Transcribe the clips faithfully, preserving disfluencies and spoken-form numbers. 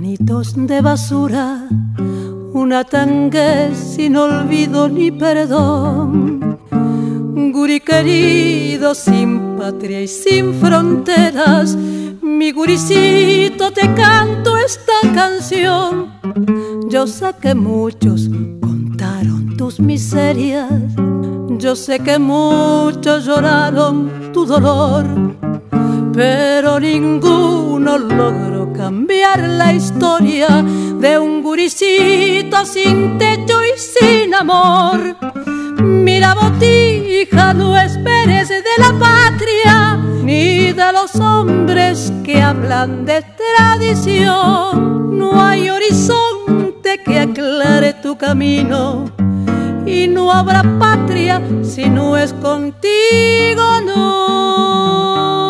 granitos de basura, una tanga sin olvido ni perdón. Guri querido, sin patria y sin fronteras, mi guricito, te canto esta canción. Yo sé que muchos contaron tus miserias, yo sé que muchos lloraron tu dolor, pero ninguno logró cambiar la historia de un guricito sin techo y sin amor. Mira, botija, no esperes de la patria ni de los hombres que hablan de tradición. No hay horizonte que aclare tu camino y no habrá patria si no es contigo, no.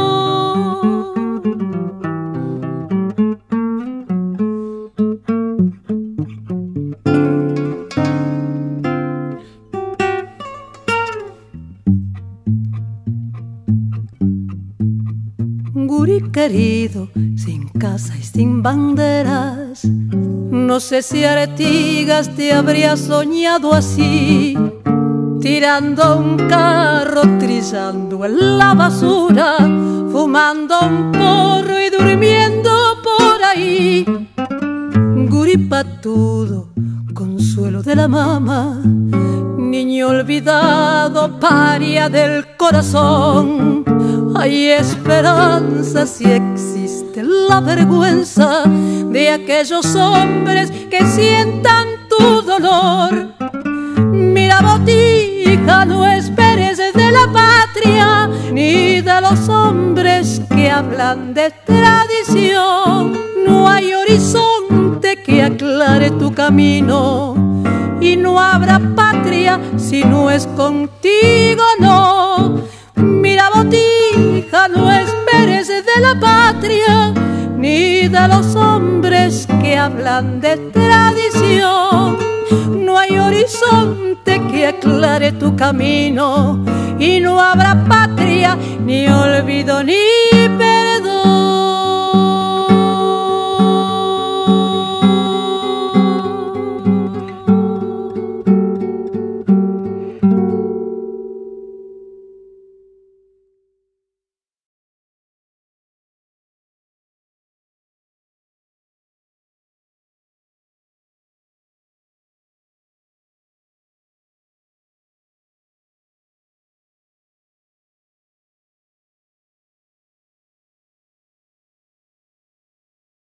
Guri querido, sin casa y sin banderas, no sé si Artigas te habría soñado así, tirando un carro, trillando en la basura, fumando un porro y durmiendo por ahí. Guri patudo, consuelo de la mama, niño olvidado, paria del corazón. Hay esperanza si existe la vergüenza de aquellos hombres que sientan tu dolor. Mira, botija, no esperes de la patria ni de los hombres que hablan de tradición. No hay horizonte que aclare tu camino y no habrá patria si no es contigo, no. Mira, botija, no esperes de la patria ni de los hombres que hablan de tradición. No hay horizonte que aclare tu camino y no habrá patria, ni olvido, ni